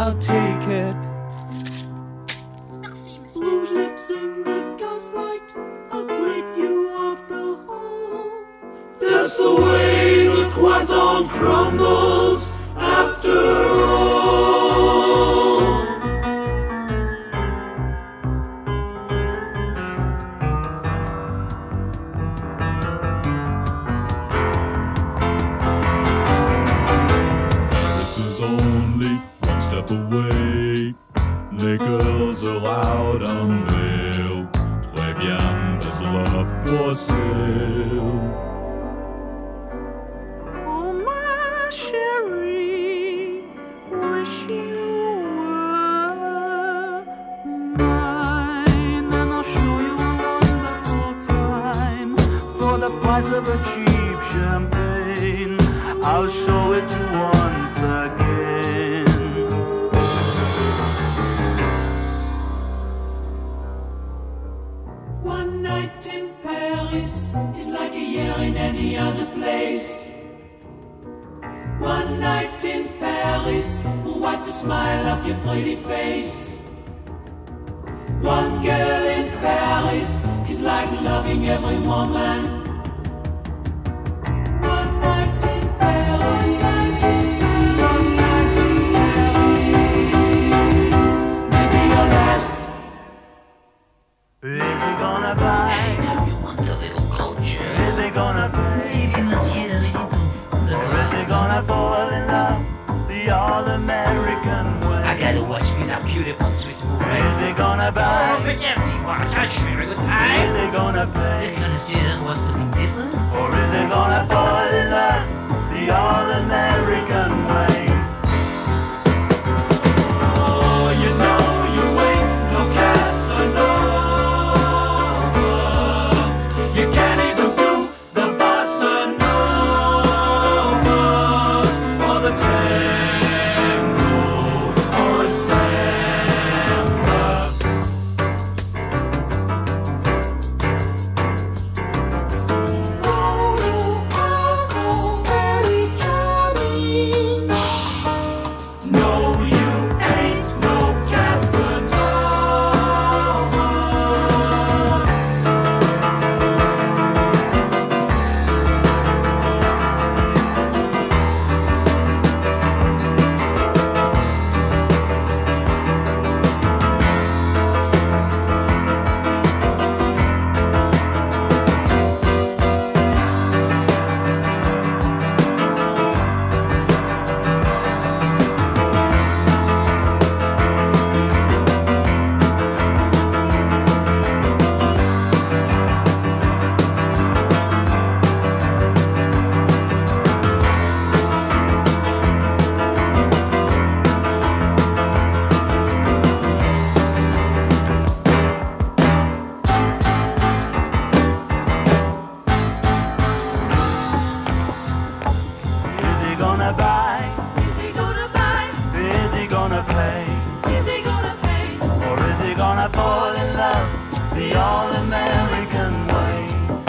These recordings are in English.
I'll take it. Blue lips in the gaslight, a great view of the hall. That's the way the croissant crumbles after all. Paris is only one step away. Les girls are out on bail. Très bien, there's love for sale. Oh my chérie, wish you were mine, and I'll show you a wonderful time for the price of a cheap champagne. I'll show it to once again. One night in Paris is like a year in any other place. One night in Paris will wipe the smile off your pretty face. One girl in Paris is like loving every woman. One night in Paris, one night in Paris, maybe your last. Is he gonna buy? Hey, now you want a little culture. Is he gonna pay? Maybe monsieur is in Or is he gonna fall in love the all-American way? I gotta watch these beautiful Swiss movies. Is he gonna buy? Oh, viens-y voir, j'ai eu une good time. Is he gonna The pay? connoisseur wants something different. Or is he gonna fall in love the all-American way? Oh, you know you ain't no Casanova. You can't even do the bossa nova or the tango or a samba. No, you ain't no Casanova. Is he gonna buy? Is he gonna buy? Is he gonna pay? Is he gonna pay? Or is he gonna fall in love the all-American way?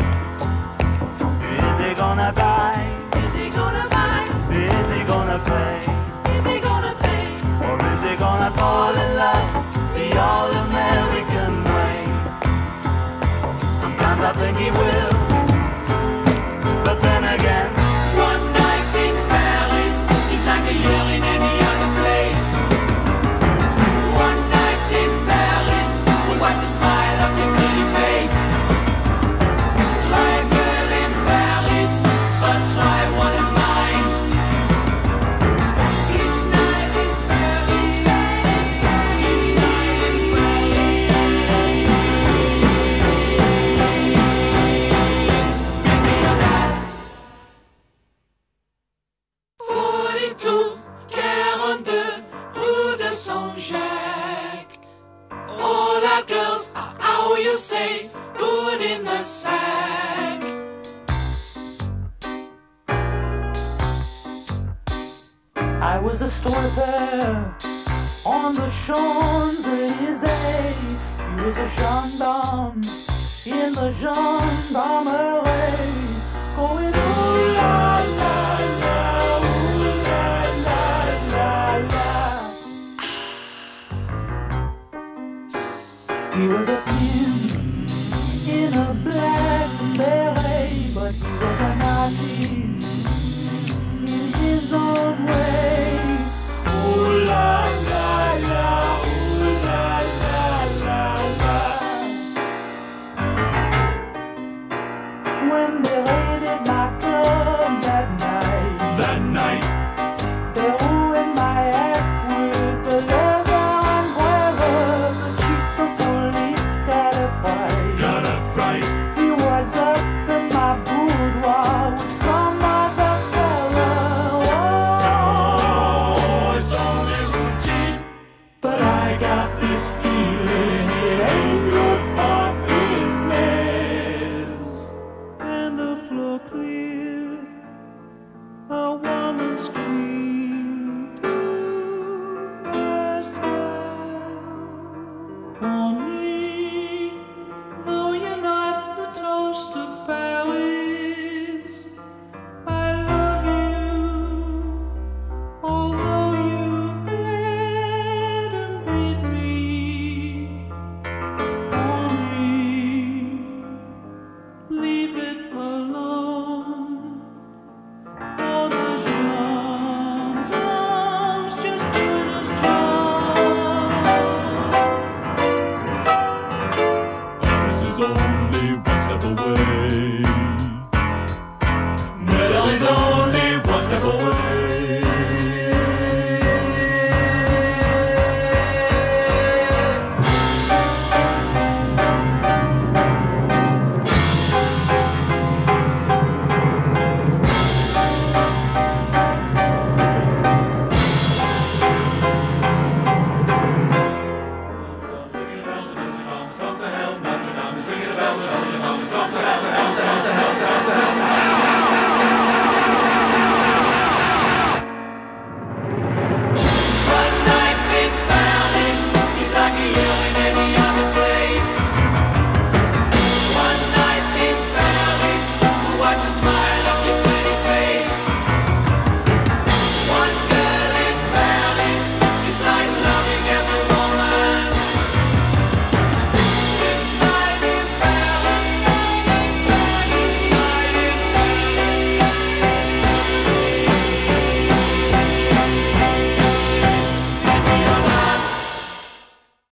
Is he gonna buy? Is he gonna buy? Is he gonna pay? Is he gonna pay? Or is he gonna fall in love the all-American way? Sometimes I think he will, but then again, One night in Paris is like a year in any other place. One night in Paris will wipe the smile off your pretty face. Try a girl in Paris, but try one of mine. Each night in Paris, each night in Paris, maybe your last. 42, 42, rue de Saint-Jacques. All our girls are, how you say, good in the sack. I was a store there on the Champs-Élysées. He was a gendarme in the gendarmerie, going ooh la la la, ooh la la la la. when they raided my club that night, they ruined my act with the leather umbrella. The chief of police got a fright. He was up in my boudoir with some other fella. Oh, it's only routine, but I got this feeling it ain't good for business. And the floor cleared, a woman screamed to herself. Only, though you're not the toast of Paris, I love you, although you bled and bleed me. Only, leave it alone. For the gendarmes just doing his job. Paris is only one step away.